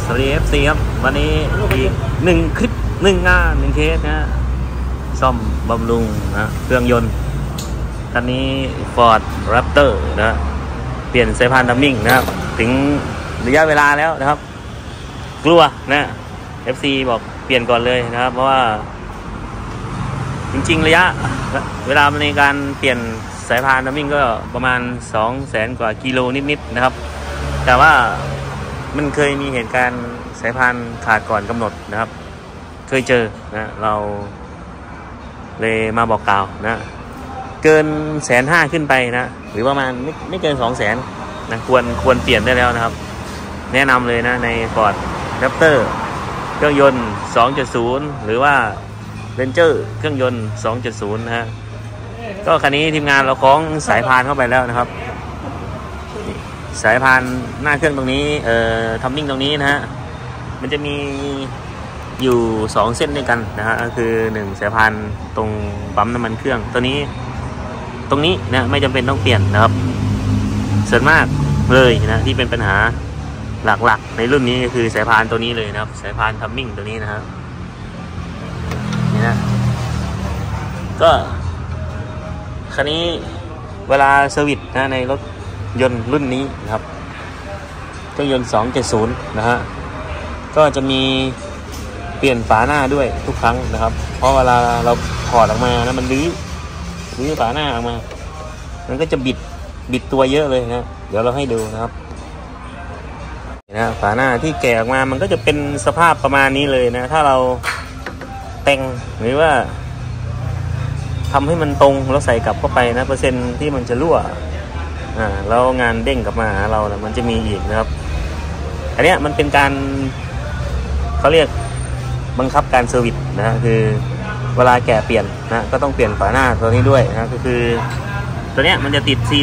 วัสดี FC ครับวันนี้อีก1คลิป1งาน1เคสนะซ่อมบำรุงนะเครื่องยนต์คันนี้ Ford Raptor นะเปลี่ยนสายพานดัมมิ่งนะครับถึงระยะเวลาแล้วนะครับกลัวนะ FC บอกเปลี่ยนก่อนเลยนะครับเพราะว่าจริงๆระยะเวลาในการเปลี่ยนสายพานดัมมิ่งก็ประมาณ 200,000 กว่ากิโลนิดๆนะครับแต่ว่ามันเคยมีเหตุการณ์สายพานขาดก่อนกำหนดนะครับเคยเจอนะเราเลยมาบอกกล่าวนะเกิน150,000ขึ้นไปนะหรือประมาณไม่เกิน200,000นะควรเปลี่ยนได้แล้วนะครับแนะนำเลยนะใน Ford Raptor เครื่องยนต์ 2.0 หรือว่า Ranger เครื่องยนต์ 2.0 นะฮะก็คันนี้ทีมงานเราคล้องสายพานเข้าไปแล้วนะครับสายพานหน้าเครื่องตรงนี้ทัมมิ่งตรงนี้นะฮะมันจะมีอยู่2เส้นด้วยกันนะฮะก็คือ1สายพานตรงปั๊มน้ำมันเครื่องตรงนี้นะไม่จำเป็นต้องเปลี่ยนนะครับส่วนมากเลยนะที่เป็นปัญหาหลักๆในรุ่นนี้ก็คือสายพานตัวนี้เลยนะครับสายพานทัมมิ่งตัวนี้นะครับนี่นะก็คันนี้เวลาเซอร์วิสนะในรถยนต์รุ่นนี้นะครับเครื่องยนต์ 2.0 นะฮะก็จะมีเปลี่ยนฝาหน้าด้วยทุกครั้งนะครับเพราะเวลาเราถอดออกมานะมันลื้อฝาหน้าออกมามันก็จะบิดตัวเยอะเลยนะเดี๋ยวเราให้ดูนะครับนะฝาหน้าที่แกะออกมามันก็จะเป็นสภาพประมาณนี้เลยนะถ้าเราแต่งหรือว่าทำให้มันตรงแล้วใส่กลับเข้าไปนะเปอร์เซ็นต์ที่มันจะรั่วแล้วงานเด้งกลับมาหาเรานะมันจะมีอีกนะครับอันนี้มันเป็นการเขาเรียกบังคับการเซอร์วิสนะคือเวลาแกะเปลี่ยนนะก็ต้องเปลี่ยนฝาหน้าตัวนี้ด้วยนะก็คือตัวเนี้ยมันจะติดซี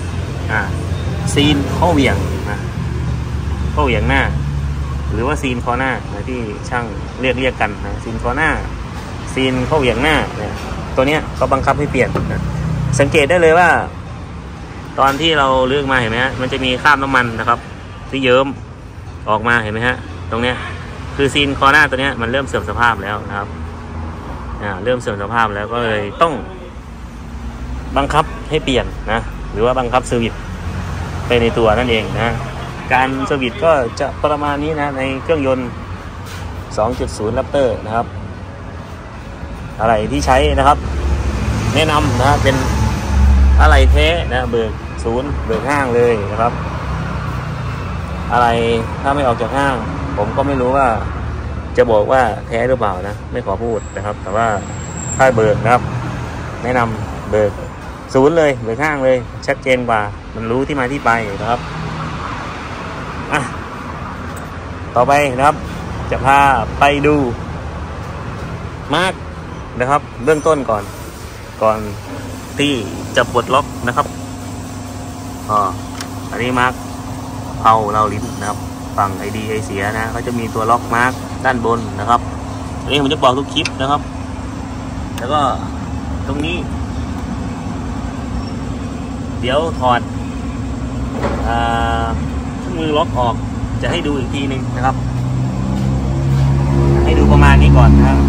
นข้อเหวี่ยงนะข้อเหวี่ยงหน้าหรือว่าซีนคอหน้านะที่ช่างเรียกกันนะซีนคอหน้าซีนข้อเหวี่ยงหน้าเนี่ยตัวเนี้ยก็บังคับให้เปลี่ยนนะสังเกตได้เลยว่าตอนที่เราเลือกมาเห็นไหมฮะมันจะมีคราบน้ำมันนะครับที่เยิ้มออกมาเห็นไหมฮะตรงเนี้ยคือซีนคอหน้าตัวเนี้ยมันเริ่มเสื่อมสภาพแล้วนะครับเริ่มเสื่อมสภาพแล้วก็เลยต้องบังคับให้เปลี่ยนนะหรือว่าบังคับเซอร์วิสไปในตัวนั่นเองนะการเซอร์วิสก็จะประมาณนี้นะในเครื่องยนต์ 2.0 Raptor นะครับอะไรที่ใช้นะครับแนะนำนะเป็นอะไรแท้นะเบิกศูนย์เบิกห้างเลยนะครับอะไรถ้าไม่ออกจากห้างผมก็ไม่รู้ว่าจะบอกว่าแท้หรือเปล่านะไม่ขอพูดนะครับแต่ว่าถ้าเบิกนะครับแนะนำเบิกศูนย์เลยเบิกห้างเลยชัดเจนกว่ามันรู้ที่มาที่ไปนะครับต่อไปนะครับจะพาไปดูมาร์กนะครับเบื้องต้นก่อนที่จะปลดล็อกนะครับอันนี้มาร์กเอาเราลิ้นนะครับฝั่งไอดีไอเสียนะเขาจะมีตัวล็อกมาร์กด้านบนนะครับอันนี้ผมจะบอกทุกคลิปนะครับแล้วก็ตรงนี้เดี๋ยวถอดมือล็อกออกจะให้ดูอีกทีหนึ่งนะครับให้ดูประมาณนี้ก่อนนะครับ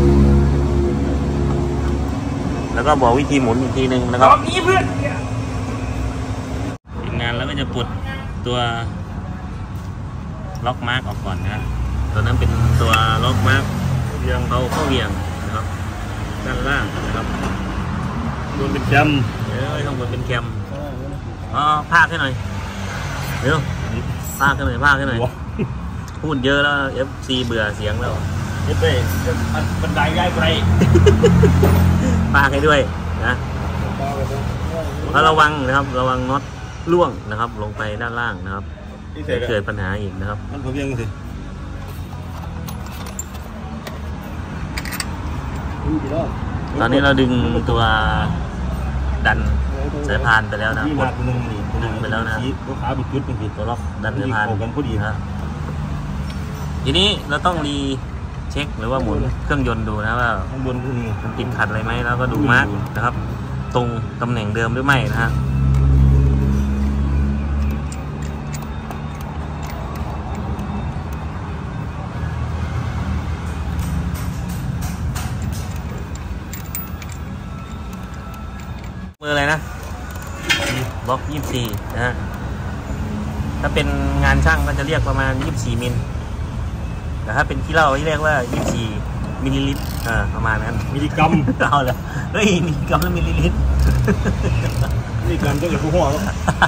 แล้วก็บอกวิธีหมุนอีกทีหนึ่งนะครับทีมงานแล้วก็จะปลดตัวล็อกมาร์กออกก่อนนะตัวนั้นเป็นตัวล็อกมาร์กเรียงเบาเข้าเวียงนะครับด้านล่างนะครับบนเป็นแคมข้างบนเป็นแคมพากให้หน่อยเดี๋ยวพากให้หน่อยพูดเยอะแล้ว FC เบื่อเสียงแล้วเฮ้ยบันไดย้ายไปพากให้ด้วยนะแล้วระวังนะครับระวังน็อตล่วงนะครับลงไปด้านล่างนะครับเกิดปัญหาอีกนะครับมันผมยังสิตอนนี้เราดึงตัวดันสายพานไปแล้วนะกดดึงไปแล้วนะตัวล็อกดันสายพานนะทีนี้เราต้องรีเช็คหรือว่าหมุนเครื่องยนต์ดูนะว่ามันติดขัดอะไรไหมแล้วก็ดูมาร์กนะครับตรงตำแหน่งเดิมหรือไม่นะฮะบล็อก24นะฮะถ้าเป็นงานช่างก็จะเรียกประมาณ24มิลแต่ถ้าเป็นขี้เหล้าที่เรียกว่า24มิลลิลิตรประมาณนั้นมิลลิกรัมเอาเลยเฮ้ยมิลลิกรัมแล้วมิลลิลิตรมิลลิกรัมก็เหลือหัวแล้ว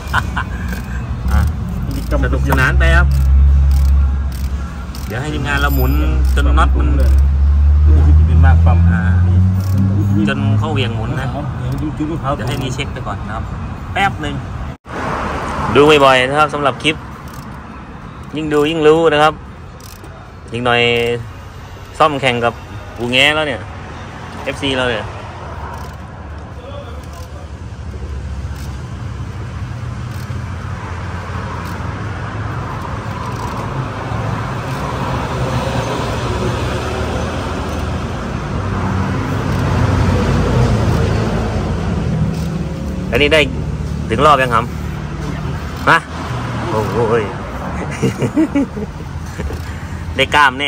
มิลลิกรัมสนุกสนานไปครับเดี๋ยวให้ทีมงานเราหมุนจนน็อตมันเป็นมากปั๊มจนเข้าเวียงหมุนนะเดี๋ยวให้นี่เช็คไปก่อนนะครับแป๊บหนึ่งดูบ่อยๆนะครับสำหรับคลิปยิ่งดูยิ่งรู้นะครับอีกหน่อยซ่อมแข่งกับปูแง้แล้วเนี่ย FC เราเนี่ยอันนี้ได้ถึงรอบยังครับมาโอ้ยได้กล้ามแน่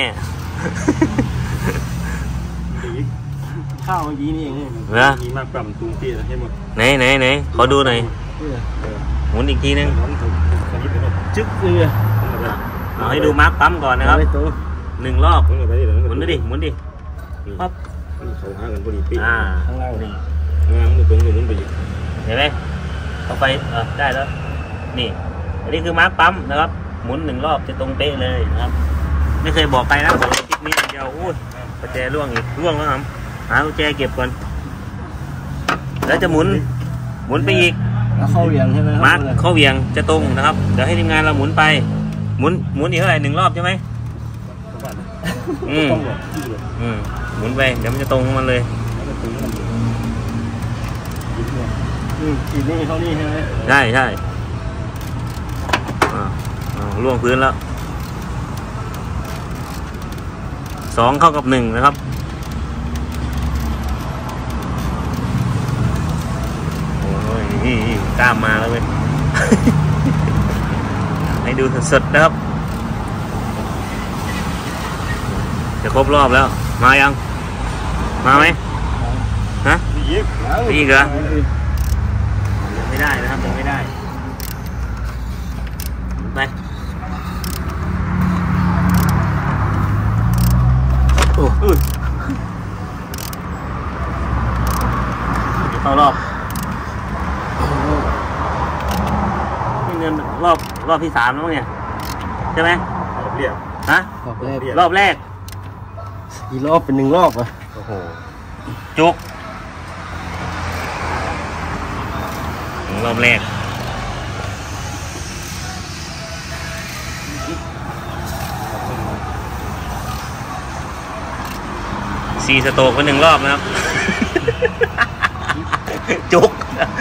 ข้าวเมื่อกี้นี่เองนะมีมากกว่าตุ้งเตี้ยให้หมดไหนขอดูหน่อยหมุนอีกทีนึงจึ๊กเลยเอาให้ดูมาร์คปั๊มก่อนนะครับ1 รอบหมุนดิปั๊บเขาหากันพอดีปีข้างล่างนี่ตรงหมุนไปอีกเห็นไหมเข้าไปได้แล้วนี่อันนี้คือมาร์คปั๊มนะครับหมุน1 รอบจะตรงเป๊ะเลยนะครับไม่เคยบอกใครนะบอกคลิปนี้เดียวโอ้ยกุญแจร่วงอีกร่วงแล้วครับหากุญแจเก็บก่อนแล้วจะหมุนไปอีกเข้าเวียงใช่ไหมมาร์คเข้าเวียงจะตรงนะครับเดี๋ยวให้ทีมงานเราหมุนไปหมุนอีกเท่าไหร่1 รอบใช่ไหมหมุนไปเดี๋ยวมันจะตรงมันเลยขีดนี่เข้านี่ใช่ไหมใช่ล่วงพื้นแล้ว2เข้ากับ1นะครับโอ้ยกล้ามมาแล้วเว้ย ให้ดูสดๆนะครับจะครบรอบแล้วมายังมาไหมฮะอีกเหรอไม่ได้นะครับยังไม่ได้ไปโอ้เข้ารอบนี่เงินรอบที่3แล้วเนี่ยใช่ไหมฮะรอบแรกกี่รอบเป็น1 รอบอ่ะโอ้โหจุกรอบแรก4 สโตรกไป1 รอบนะครับ จุก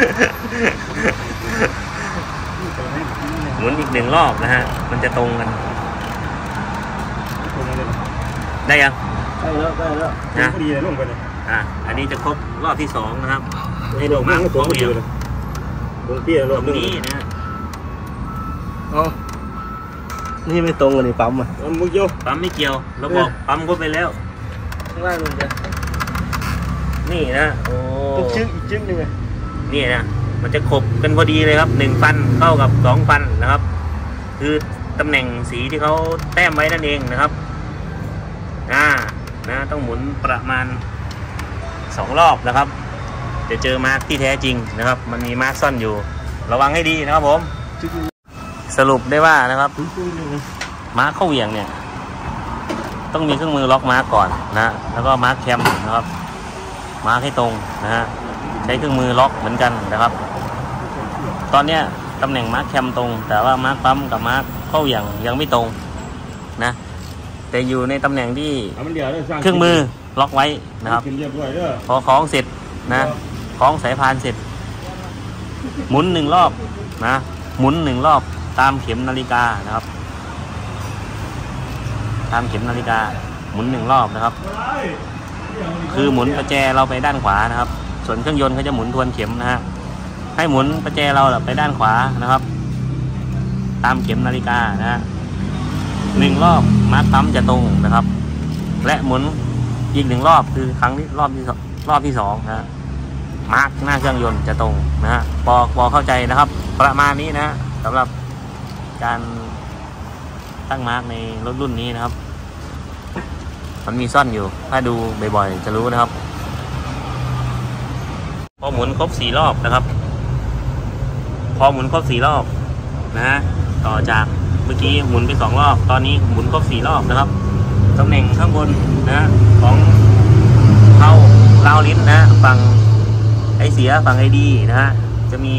หมุนอีก1 รอบนะฮะมันจะตรงกันได้ยังได้แล้วนะพอดีเลยลงไปเลยอันนี้จะครบรอบที่2นะครับให้ดูมาตัวเดียวตรงเปี้ยรอบนี้นะนี่ไม่ตรงกันนี่ปั๊มอ่ะปั๊มไม่เกี่ยวเราบอกปั๊มก็ไปแล้วข้างล่างลงจะนี่นะโอ้อีกจึ๊กนึงนี่นะมันจะขบกันพอดีเลยครับ1 ฟันเข้ากับ2 ฟันนะครับคือตำแหน่งสีที่เขาแต้มไว้นั่นเองนะครับนะต้องหมุนประมาณ2 รอบนะครับจะเจอมาร์กที่แท้จริงนะครับมันมีมาร์กซ่อนอยู่ระวังให้ดีนะครับผมสรุปได้ว่านะครับมาร์กเข้าเหวี่ยงเนี่ยต้องมีเครื่องมือล็อกมาร์กก่อนนะแล้วก็มาร์กแคมนะครับมาร์กให้ตรงนะฮะใช้เครื่องมือล็อกเหมือนกันนะครับตอนเนี้ยตำแหน่งมาร์กแคมตรงแต่ว่ามาร์กปั๊มกับมาร์กเข้าเหวี่ยงยังไม่ตรงนะแต่อยู่ในตำแหน่งที่เครื่องมือล็อกไว้นะครับพอคล้องเสร็จนะคล้องสายพานเสร็จหมุน1 รอบนะหมุน1 รอบตามเข็มนาฬิกานะครับตามเข็มนาฬิกาหมุน1 รอบนะครับคือหมุนประแจเราไปด้านขวานะครับส่วนเครื่องยนต์เขาจะหมุนทวนเข็มนะฮะให้หมุนประแจเราไปด้านขวานะครับตามเข็มนาฬิกานะฮะ1 รอบมาร์คปั๊มจะตรงนะครับและหมุนอีก1 รอบคือรอบที่2นะฮะมาร์กหน้าเครื่องยนต์จะตรงนะฮะพอเข้าใจนะครับประมาณนี้นะสำหรับการตั้งมาร์กในรถรุ่นนี้นะครับมันมีซ่อนอยู่ถ้าดูบ่อยๆจะรู้นะครับพอหมุนครบ4 รอบนะครับพอหมุนครบ4 รอบนะต่อจากเมื่อกี้หมุนไป2 รอบตอนนี้หมุนครบ4 รอบนะครับตำแหน่งข้างบนนะของเข้าราวลิ้นนะฝั่งไอเสียฝั่งไอดีนะฮะจะมี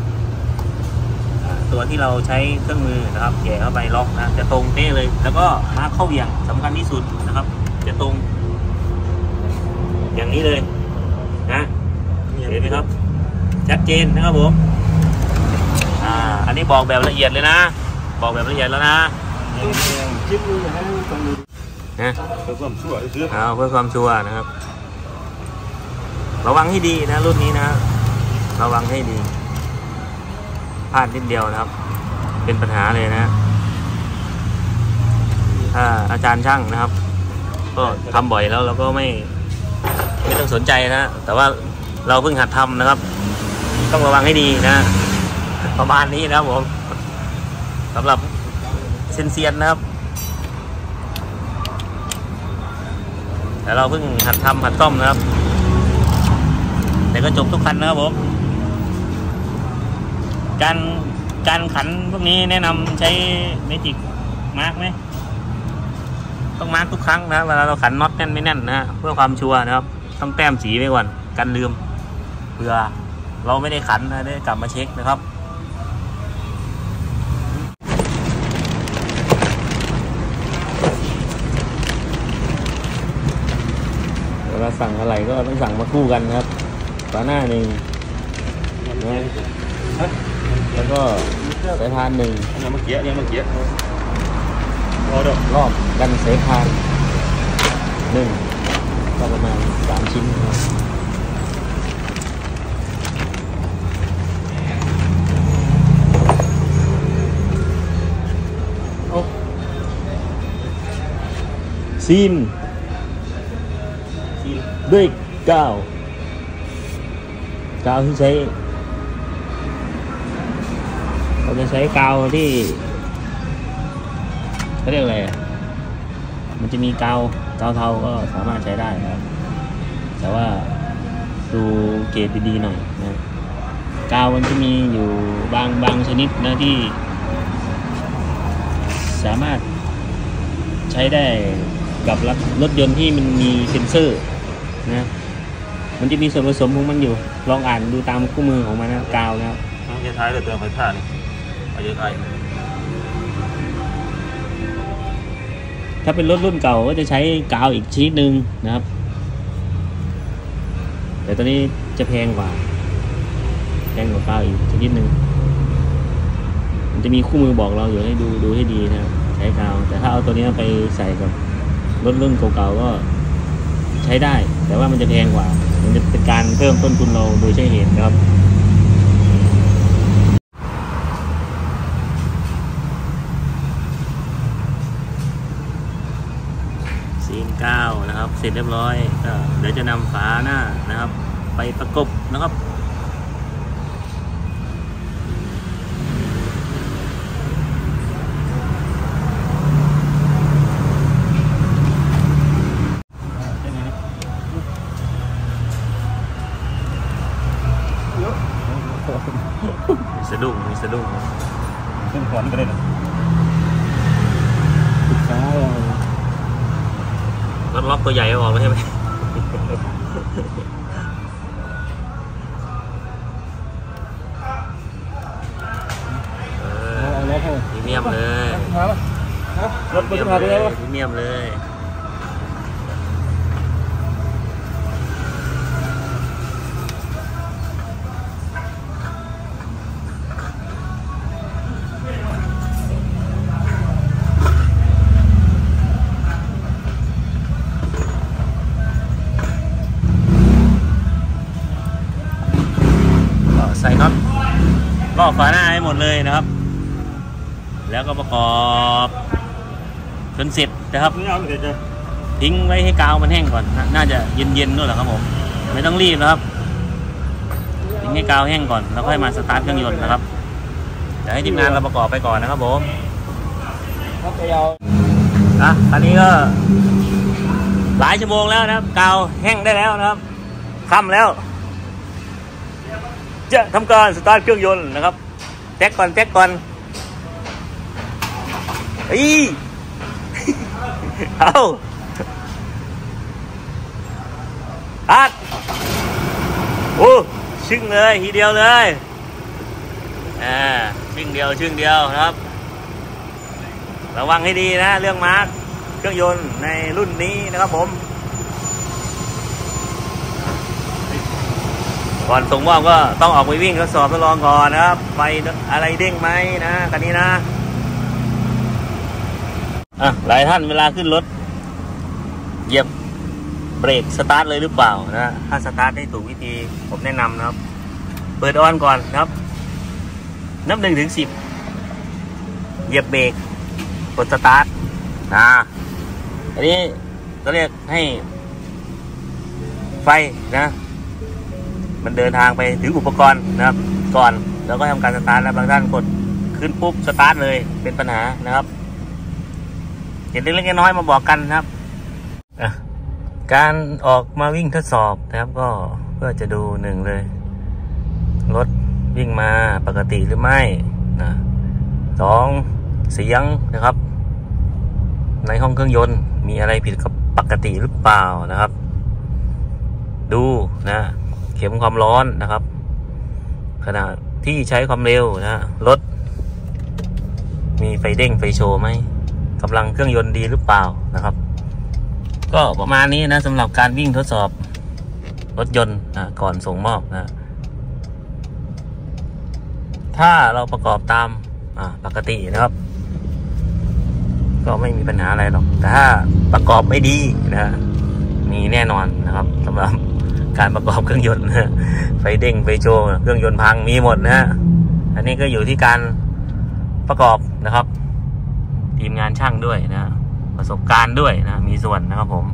ตัวที่เราใช้เครื่องมือนะครับแย่เข้าไปล็อกนะจะตรงเป๊ะเลยแล้วก็มาร์คเข้าเบี่ยงสำคัญที่สุดนะครับจะตรงอย่างนี้เลยนะเห็นไหมครับชัดเจนนะครับผมอันนี้บอกแบบละเอียดเลยนะบอกแบบละเอียดแล้วนะจิ้มมือให้ตรงนี้นะเพื่อความชัวร์เพื่อความชัวร์นะครับระวังให้ดีนะรุ่นนี้นะระวังให้ดีพลาดนิดเดียวนะครับเป็นปัญหาเลยนะถ้าอาจารย์ช่างนะครับก็ทำบ่อยแล้วเราก็ไม่ต้องสนใจนะแต่ว่าเราเพิ่งหัดทำนะครับต้องระวังให้ดีนะประมาณนี้นะครับผมสำหรับเซียนๆนะครับแต่เราเพิ่งหัดทำหัดซ่อมนะครับแต่ก็จบทุกคันนะครับผมการขันพวกนี้แนะนำใช้เมจิกมาร์กไหมต้องมาร์กทุกครั้งนะเวลาเราขันน็อตแน่นไม่แน่นนะเพื่อความชัวร์นะครับต้องแต้มสีไว้ก่อนกันลืมเผื่อเราไม่ได้ขันนะได้กลับมาเช็คนะครับเวลาสั่งอะไรก็ต้องสั่งมาคู่กันนะครับฝาหน้าหนึ่งแล้วก็สายพานหนึ่งเนี่ยเมื่อกี้รอบกันสายพานหนึ่งก็ประมาณ3 ชิ้นนะครับซีนด้วยกาวที่ใช้เราจะใช้กาวที่เขาเรียกอะไรมันจะมีกาวเทาก็สามารถใช้ได้นะครับแต่ว่าดูเกรดดีๆหน่อยนะกาวมันจะมีอยู่บางชนิดนะที่สามารถใช้ได้กับรถยนต์ที่มันมีเซ็นเซอร์นะมันจะมีส่วนผสมของมันอยู่ลองอ่านดูตามคู่มือของมันนะกาวนะครับต้องใช้ท้ายเลยเติมไฟฟ้านี่เอาเยอะไปถ้าเป็นรถรุ่นเก่าก็จะใช้กาวอีกชนิดหนึ่งนะครับแต่ตอนนี้จะแพงกว่ากาวอีกชนิดหนึ่งมันจะมีคู่มือบอกเราอยู่ให้ดูให้ดีนะครับใช้กาวแต่ถ้าเอาตัวนี้ไปใส่กับรถรุ่นเก่าๆก็ใช้ได้แต่ว่ามันจะแพงกว่ามันจะเป็นการเพิ่มต้นทุนเราโดยใช่เหตุนะครับซีน9นะครับเสร็จเรียบร้อยก็เดี๋ยวจะนำฝาหน้านะครับไปประกบนะครับมีสะดุ้งขึ้นขอนก็ได้นะติดซ้ายรถล็อกตัวใหญ่ออกแล้วใช่ไหมพรีเมียมเลยรถพรีเมียมเลยใส่น็อตรอบฝาหน้าให้หมดเลยนะครับแล้วก็ประกอบจนเสร็จนะครับทิ้งไว้ให้กาวมันแห้งก่อนน่าจะเย็นๆด้วยแหละครับผมไม่ต้องรีบนะครับถึงให้กาวแห้งก่อนแล้วค่อยมาสตาร์ทเครื่องยนต์นะครับเดี๋ยวให้ทีมงานเราประกอบไปก่อนนะครับผมอันนี้ก็หลายชั่วโมงแล้วนะครับกาวแห้งได้แล้วนะครับค่ำแล้วจะทำการสตาร์ทเครื่องยนต์นะครับแจ็คก่อนเอาอัดโอ้ชึ่งเลยทีเดียวเลยชึ่งเดียวนะครับระวังให้ดีนะเรื่องมาร์คเครื่องยนต์ในรุ่นนี้นะครับผมก่อนส่งมอบก็ต้องออกไปวิ่งทดสอบทดลองก่อนนะครับไฟอะไรเด้งไหมนะคันนี้นะหลายท่านเวลาขึ้นรถเหยียบเบรกสตาร์ทเลยหรือเปล่านะถ้าสตาร์ทได้ถูกวิธีผมแนะนำนะครับเปิดออนก่อนนะครับนับ1 ถึง 10เหยียบเบรกกดสตาร์ทอันนี้ก็เรียกให้ไฟนะมันเดินทางไปถึงอุปกรณ์นะครับก่อนแล้วก็ทำการสตาร์ทแล้วบางท่านกดขึ้นปุ๊บสตาร์ทเลยเป็นปัญหานะครับเห็นเล็กๆน้อยๆมาบอกกันนะครับการออกมาวิ่งทดสอบนะครับก็เพื่อจะดูหนึ่งเลยรถวิ่งมาปกติหรือไม่นะ2เสียงนะครับในห้องเครื่องยนต์มีอะไรผิดกับปกติหรือเปล่านะครับดูนะเข็มความร้อนนะครับขณะที่ใช้ความเร็วนะรถมีไฟเด้งไฟโชว์ไหมกำลังเครื่องยนต์ดีหรือเปล่านะครับก็ประมาณนี้นะสำหรับการวิ่งทดสอบรถยนต์นะก่อนส่งมอบนะถ้าเราประกอบตามปกตินะครับก็ไม่มีปัญหาอะไรหรอกแต่ถ้าประกอบไม่ดีนะมีแน่นอนนะครับสำหรับการประกอบเครื่องยนต์นะไฟเด้งไฟโชว์เครื่องยนต์พังมีหมดนะอันนี้ก็อยู่ที่การประกอบนะครับทีมงานช่างด้วยนะประสบการณ์ด้วยนะมีส่วนนะครับผม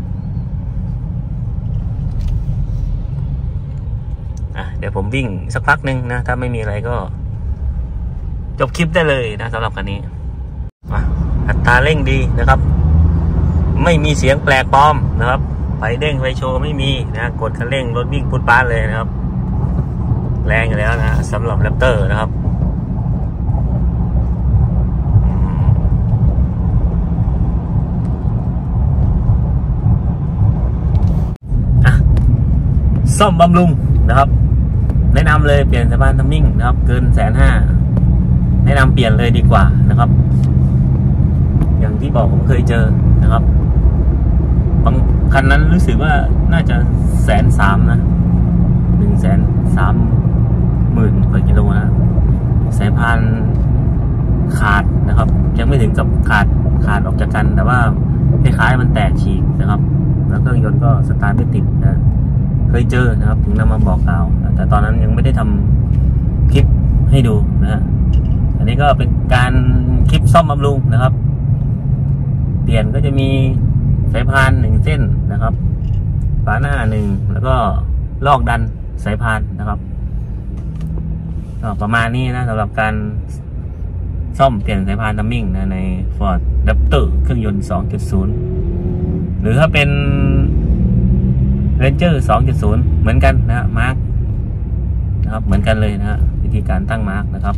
เดี๋ยวผมวิ่งสักพักนึงนะถ้าไม่มีอะไรก็จบคลิปได้เลยนะสำหรับคันนี้อัตราเร่งดีนะครับไม่มีเสียงแปลกปลอมนะครับไฟเด้งไฟโชว์ไม่มีนะกดคันเร่งรถวิ่งพุดป้านเลยนะครับแรงอยู่แล้วนะสำหรับแรปเตอร์นะครับซ่อมบำรุงนะครับแนะนำเลยเปลี่ยนสะพานทัมมิ่งนะครับเกิน150,000แนะนำเปลี่ยนเลยดีกว่านะครับอย่างที่บอกผมเคยเจอนะครับบางคันนั้นรู้สึกว่าน่าจะ130,000นะ130,000 กว่ากิโลนะสายพานขาดนะครับยังไม่ถึงกับขาดออกจากกันแต่ว่าคล้ายๆมันแตกฉีกนะครับแล้วเครื่องยนต์ก็สตาร์ทไม่ติดนะเคยเจอนะครับถึงนำมาบอกกล่าวแต่ตอนนั้นยังไม่ได้ทำคลิปให้ดูนะฮะอันนี้ก็เป็นการคลิปซ่อมบำรุงนะครับเปลี่ยนก็จะมีสายพาน1 เส้นนะครับฝาหน้า1แล้วก็ลอกดันสายพานนะครับประมาณนี้นะสำหรับการซ่อมเปลี่ยนสายพานทัมมิ่งนะใน Ford Raptor เครื่องยนต์ 2.0 หรือถ้าเป็นRanger 2.0 เหมือนกันนะมาร์กนะครับเหมือนกันเลยนะฮะวิธีการตั้งมาร์กนะครับ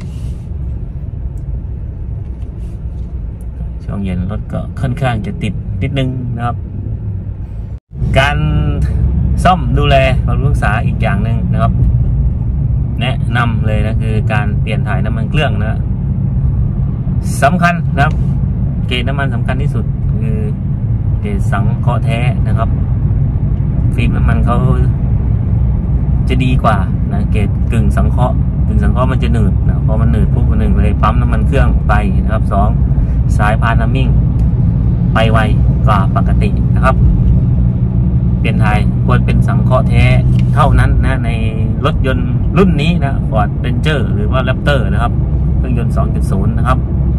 ช่วงเย็นรถก็ค่อนข้างจะติดนิดนึงนะครับการซ่อมดูแลบำรุงรักษาอีกอย่างหนึ่งนะครับแนะนำเลยนะคือการเปลี่ยนถ่ายน้ำมันเครื่องนะสำคัญนะครับเกจน้ำมันสำคัญที่สุดคือเกจสังเคราะห์แท้นะครับฟิล์มน้ำมันเขาจะดีกว่านะเกจกึ่งสังเคราะห์มันจะหนืดนะพอมันหนืดปุ๊บ1เลยปั๊มน้ำมันเครื่องไปนะครับ2สายพานทัมมิ่งไปไวกว่าปกตินะครับเปลี่ยนถ่ายควรเป็นสังเคราะห์แท้เท่านั้นนะในรถยนต์รุ่นนี้นะ Ford Ranger หรือว่า Raptor นะครับเครื่องยนต์ 2.0 นะครับ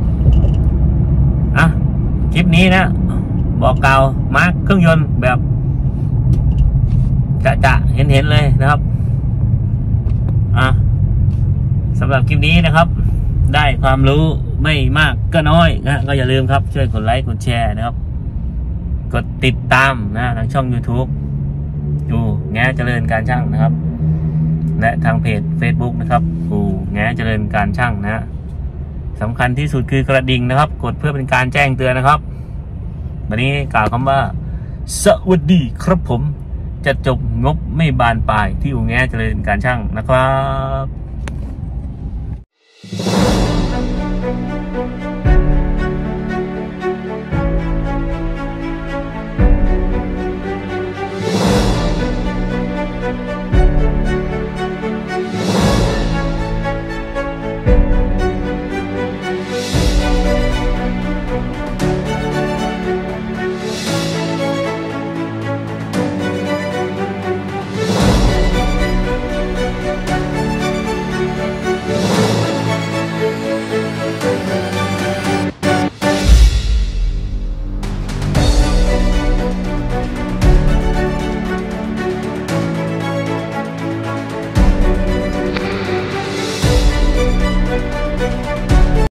คลิปนี้นะบอกกล่าวมาร์คเครื่องยนต์แบบจะเห็นเลยนะครับสำหรับคลิปนี้นะครับได้ความรู้ไม่มากก็น้อยนะก็อย่าลืมครับช่วยกดไลค์กดแชร์นะครับกดติดตามนะทางช่อง YouTube ดูแง่เจริญการช่างนะครับและทางเพจ Facebook นะครับดูแง่เจริญการช่างนะสำคัญที่สุดคือกระดิ่งนะครับกดเพื่อเป็นการแจ้งเตือนนะครับวันนี้กล่าวคำว่าสวัสดีครับผมจะจบงบไม่บานปลายที่อู่แง่เจริญการช่างนะครับ